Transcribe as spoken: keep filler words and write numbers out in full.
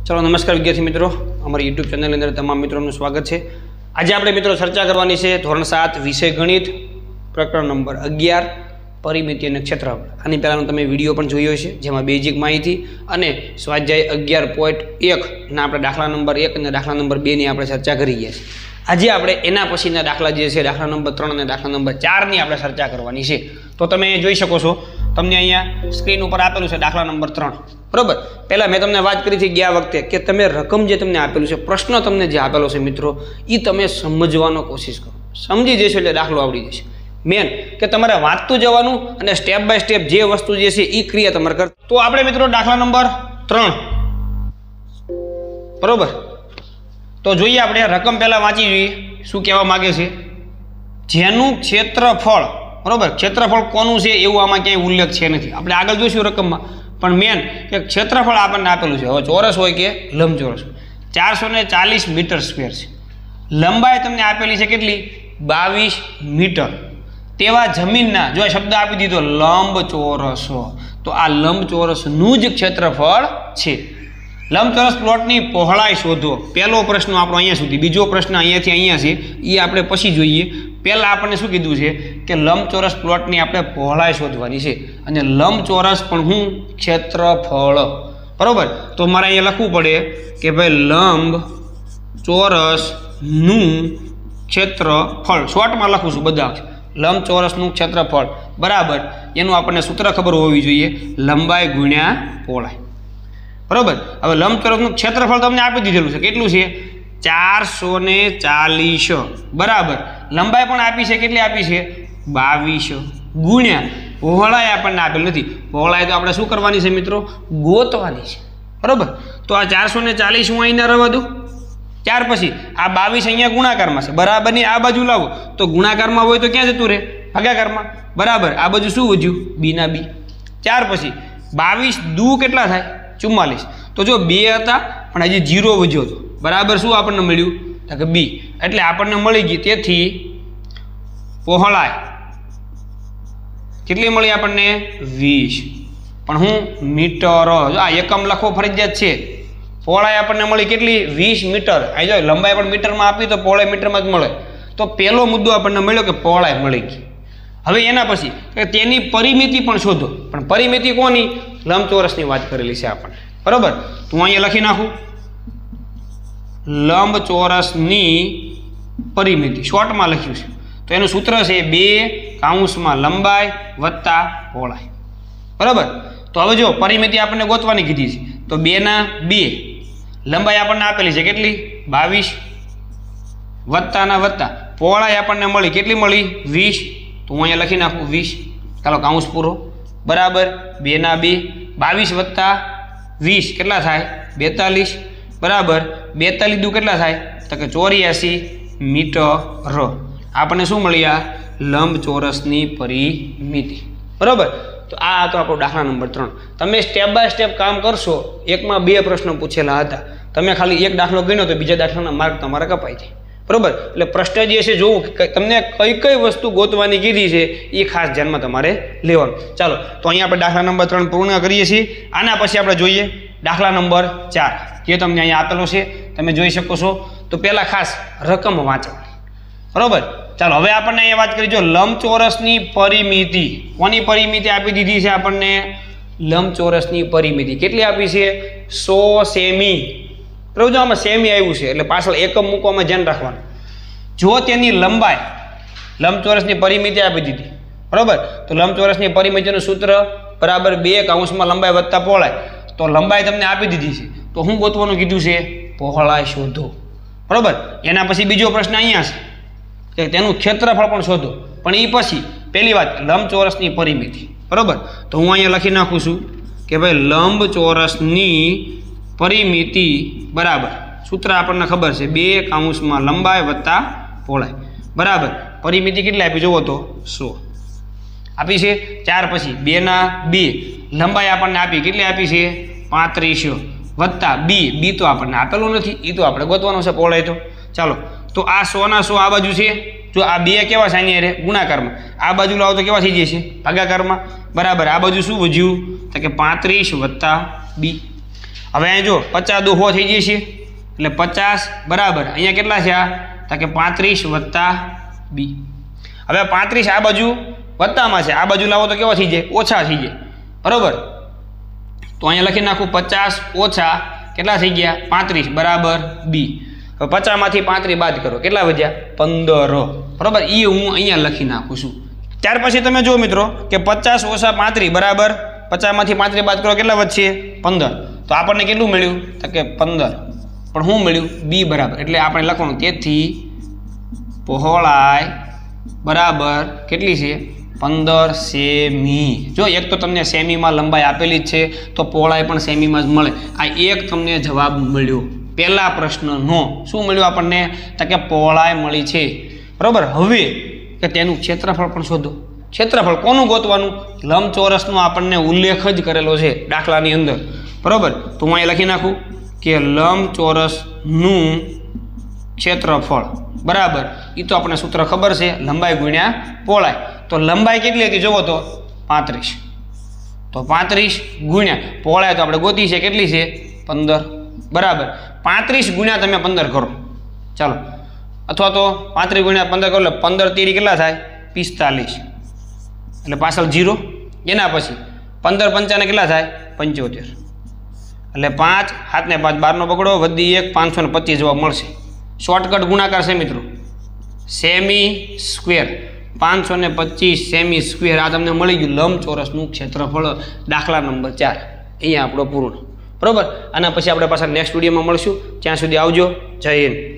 चलो नमस्कार विद्यार्थी मित्रों, अमरी यूट्यूब चैनल अंदर तमाम मित्रों स्वागत है। आज आपणे मित्रों चर्चा करवानी है धोरण सात विषय गणित प्रकरण नंबर अगियार परिमिति और क्षेत्रफल। आनी पहला तमे विडियो पण जोयो छे जेमां बेजिक माहिती अने स्वाध्याय अगियार पॉइंट एक ना आपणे दाखला नंबर एक अने दाखला नंबर बे नी आपणे चर्चा करी गया छे। आज आपणे एना पछीना दाखला जे छे दाखला नंबर त्रण अने दाखला नंबर चार नी आपणे चर्चा करवानी छे। तो तमे जोई शको छो तमने अहींया स्क्रीन पर आपेलुं छे दाखला नंबर त्रण। बराबर, पहला मैं तमने बात करी थी गया वखते कि तमे रकम जे तमने आपेलुं छे, प्रश्न तमने जे आपेलो छे मित्रों, ई तमे समजવાનો कोशिश करो। समझी जशो એટલે દાખલો આવડી જશે। मेन કે તમારે વાંચતું જવાનું અને સ્ટેપ બાય સ્ટેપ જે વસ્તુ જે છે એ ક્રિયા તમારે કર। તો આપણે મિત્રો દાખલા નંબર ત્રણ, બરોબર, તો જોઈએ આપણે રકમ પહેલા વાંચી જોઈએ શું કહેવા માંગે છે। જેનું ક્ષેત્રફળ, બરોબર, ક્ષેત્રફળ કોનું છે એવું આમાં ક્યાંય ઉલ્લેખ છે નથી। આપણે આગળ જોઈશું રકમમાં, પણ મેન કે ક્ષેત્રફળ આપણને આપેલું છે। હવે ચોરસ હોય કે લંબચોરસ, ચારસો ને ચાલીસ મીટર સ્ક્વેર છે। લંબાઈ તમને આપેલી છે કેટલી? બાવીસ મીટર। તેવા જમીનના જો શબ્દ આપી દીધો લંબચોરસ, તો આ લંબચોરસનું જ ક્ષેત્રફળ છે। લંબચોરસ પ્લોટની પહોળાઈ શોધો। પહેલો પ્રશ્ન આપણો અહીંયા સુધી, બીજો પ્રશ્ન અહીંયાથી અહીંયા છે, એ આપણે પછી જોઈએ। પહેલા આપણને શું કીધું છે કે લંબચોરસ પ્લોટની આપણે પહોળાઈ શોધવાની છે, અને લંબચોરસ પણ હું ક્ષેત્રફળ, બરોબર। તો મારે અહીંયા લખવું પડે કે ભાઈ લંબ ચોરસનું ક્ષેત્રફળ, શોર્ટમાં લખું છું બધા, લંબચોરસનું ક્ષેત્રફળ બરાબર એનું આપણને સૂત્ર ખબર હોવી જોઈએ, લંબાઈ ગુણ્યા પહોળાઈ, બરોબર। હવે લંબચોરસનું ક્ષેત્રફળ તમને આપી દીધેલું છે, કેટલું છે? ચારસો ને ચાલીસ, બરાબર। લંબાઈ પણ આપી છે, કેટલી આપી છે? બાવીસ, ગુણ્યા પહોળાઈ આપણને આપેલ નથી। પહોળાઈ તો આપણે શું કરવાની છે મિત્રો? ગોતવાની છે, બરોબર। તો આ ચારસો ને ચાલીસ હું અહીંયા રહેવા દઉં, ત્યાર પછી આ બાવીસ અહીંયા ગુણાકારમાં છે, બરાબરની આ બાજુ લાવો તો ગુણાકારમાં હોય તો ક્યાં જતું રહે? ભાગાકારમાં, બરાબર। આ બાજુ શું વધ્યું? બી ના બી। ત્યાર પછી બાવીસ દુ કેટલા થાય? ચુમ્માલીસ। તો જો બે હતા પણ હજી જીરો વધ્યો હતો, બરાબર। શું આપણને મળ્યું? કે બી, એટલે આપણને મળી ગઈ। તેથી પહોળાઈ કેટલી મળી આપણને? વીસ, પણ હું મીટર, જો આ એકમ લખવો ફરજિયાત છે। પહોળાઈ આપણને મળી કેટલી? વીસ મીટર। અહીં જો લંબાઈ પણ મીટરમાં આપી તો પહોળાઈ મીટરમાં જ મળે। તો પહેલો મુદ્દો આપણને મળ્યો કે પહોળાઈ મળી ગઈ। હવે એના પછી કે તેની પરિમિતિ પણ શોધો, પણ પરિમિતિ કોની? લંબચોરસની વાત કરેલી છે આપણને, બરોબર। તો હું અહીંયા લખી નાખું લંબચોરસની પરિમિતિ, શોર્ટમાં લખ્યું છે। તો એનું સૂત્ર છે બે કાઉન્સમાં લંબાઈ વત્તા પહોળાઈ, બરાબર। તો હવે જો પરિમિતિ આપણને ગોતવાની કીધી છે, તો બે ના બે, લંબાઈ આપણને આપેલી છે કેટલી? બાવીસ, વત્તાના વત્તા પહોળાઈ આપણને મળી કેટલી મળી? વીસ। તો હું અહીંયા લખી નાખું વીસ, ચાલો કાઉન્સ પૂરો, બરાબર। બે ના બે, બાવીસ વત્તા વીસ કેટલા થાય? બેતાલીસ, બરાબર। બેતાલીસ દુ કેટલા થાય? તો કે ચોર્યાસી મીટર। આપણને શું મળી? આ લંબચોરસની પરિમિતિ, બરાબર। તો આ હતો આપણો દાખલા નંબર ત્રણ। તમે સ્ટેપ બાય સ્ટેપ કામ કરશો, એકમાં બે પ્રશ્નો પૂછેલા હતા, તમે ખાલી એક દાખલો ગણ્યો તો બીજા દાખલાના માર્ક તમારા કપાઈ જાય, બરોબર। એટલે પ્રશ્ન જે છે જોવું તમને કઈ કઈ વસ્તુ ગોતવાની કીધી છે એ ખાસ ધ્યાનમાં તમારે લેવાનું। ચાલો, તો અહીંયા આપણે દાખલા નંબર ત્રણ પૂર્ણ કરીએ છીએ। આના પછી આપણે જોઈએ દાખલા નંબર ચાર, જે તમને અહીંયા આપેલો છે, તમે જોઈ શકો છો। તો પહેલાં ખાસ રકમ વાંચવાની, બરોબર। ચાલો, હવે આપણને અહીંયા વાત કરી, જો લંબચોરસની પરિમિતિ, કોની પરિમિતિ આપી દીધી છે આપણને? લંબચોરસની પરિમિતિ કેટલી આપી છે? સો સેમી, બરાબર। જો આમાં સેમી આવ્યું છે એટલે પાછળ એકમ મૂકવામાં ધ્યાન રાખવાનું। જો તેની લંબાઈ, લંબચોરસની પરિમિતિ આપી દીધી, બરાબર। તો લંબચોરસની પરિમિતિનું સૂત્ર બરાબર બે કાઉન્સમાં લંબાઈ વત્તા પહોળાઈ। તો લંબાઈ તમને આપી દીધી છે, તો શું ગોતવાનું કીધું છે? પહોળાઈ શોધો, બરાબર। એના પછી બીજો પ્રશ્ન અહીંયા છે કે તેનું ક્ષેત્રફળ પણ શોધો, પણ એ પછી પહેલી વાત લંબચોરસની પરિમિતિ, બરાબર। તો હું અહીંયા લખી નાખું છું કે ભાઈ લંબચોરસની પરિમિતિ બરાબર સૂત્ર આપણને ખબર છે બે કાઉન્સમાં લંબાઈ વત્તા પહોળાઈ, બરાબર। પરિમિતિ કેટલી આપી જોવો તો સો આપી છે। ચાર પછી બે ના બે, લંબાઈ આપણને આપી કેટલી આપી છે? પાંત્રીસ વત્તા બી, બી તો આપણને આપેલું નથી, એ તો આપણે ગોતવાનું છે પહોળાઈ તો। ચાલો, તો આ સો ના સો આ બાજુ છે, જો આ બે કેવા છે? અહીંયા રે ગુણાકારમાં, આ બાજુ લાવો તો કેવા થઈ જશે? ભાગાકારમાં, બરાબર। આ બાજુ શું વધ્યું? તો કે પાંત્રીસ વત્તા બી। હવે અહીં જો પચાસ દો હો થઈ જશે એટલે પચાસ બરાબર અહીંયા કેટલા છે આ તો કે પાંત્રીસ વત્તા બી. હવે પાંત્રીસ આ બાજુ વત્તામાં છે, આ બાજુ લાવો તો કેવા થઈ જાય ઓછા થઈ જાય બરાબર. તો અહીંયા લખી નાખું પચાસ ઓછા કેટલા થઈ ગયા પાંત્રીસ બરાબર બી. હવે પચાસમાંથી પાંત્રીસ બાદ કરો કેટલા વધ્યા પંદર બરાબર. એ હું અહીંયા લખી નાખું છું. ત્યાર પછી તમે જુઓ મિત્રો કે પચાસ ઓછા પાંત્રીસ બરાબર પચાસમાંથી પાંત્રીસ બાદ કરો કેટલા વધશે પંદર. તો આપણને કેટલું મળ્યું તો કે પંદર, પણ શું મળ્યું બી બરાબર. એટલે આપણે લખવાનું તેથી પહોળાઈ બરાબર કેટલી છે પંદર સેમી. જો એક તો તમને સેમીમાં લંબાઈ આપેલી જ છે તો પહોળાઈ પણ સેમીમાં જ મળે. આ એક તમને જવાબ મળ્યો પહેલા પ્રશ્નનો. શું મળ્યું આપણને તો કે પહોળાઈ મળી છે બરાબર. હવે કે તેનું ક્ષેત્રફળ પણ શોધો. ક્ષેત્રફળ કોનું ગોતવાનું લંબચોરસનો આપણને ઉલ્લેખ જ કરેલો છે દાખલાની અંદર બરાબર. તો હું અહીં લખી નાખું કે લંબચોરસનું ક્ષેત્રફળ બરાબર. એ તો આપણે સૂત્ર ખબર છે લંબાઈ ગુણ્યા પહોળાઈ. તો લંબાઈ કેટલી હતી જોવો તો પાંત્રીસ, તો પાંત્રીસ ગુણ્યા પહોળાઈ તો આપણે ગોતી છે કેટલી છે પંદર બરાબર. પાંત્રીસ ગુણ્યા તમે પંદર કરો ચાલો, અથવા તો પાંત્રીસ ગુણ્યા પંદર કરો એટલે પંદર તેરી કેટલા થાય પિસ્તાલીસ, એટલે પાછળ જીરો. એના પછી પંદર પંચાને કેટલા થાય પંચોતેર, એટલે પાંચ હાથને પાંચ બારનો પકડો વધી એક પાંચસો ને પચીસ જવાબ મળશે. શોર્ટકટ ગુણાકાર છે મિત્રો સેમી સ્ક્વેર પાંચસો ને પચીસ સેમી સ્ક્વેર. આ તમને મળી ગયું લંબચોરસનું ક્ષેત્રફળ દાખલા નંબર ચાર. અહીંયા આપણો પૂર્ણ બરાબર. આના પછી આપણે પાછા નેક્સ્ટ વિડીયોમાં મળશું. ત્યાં સુધી આવજો. જય હિન્દ.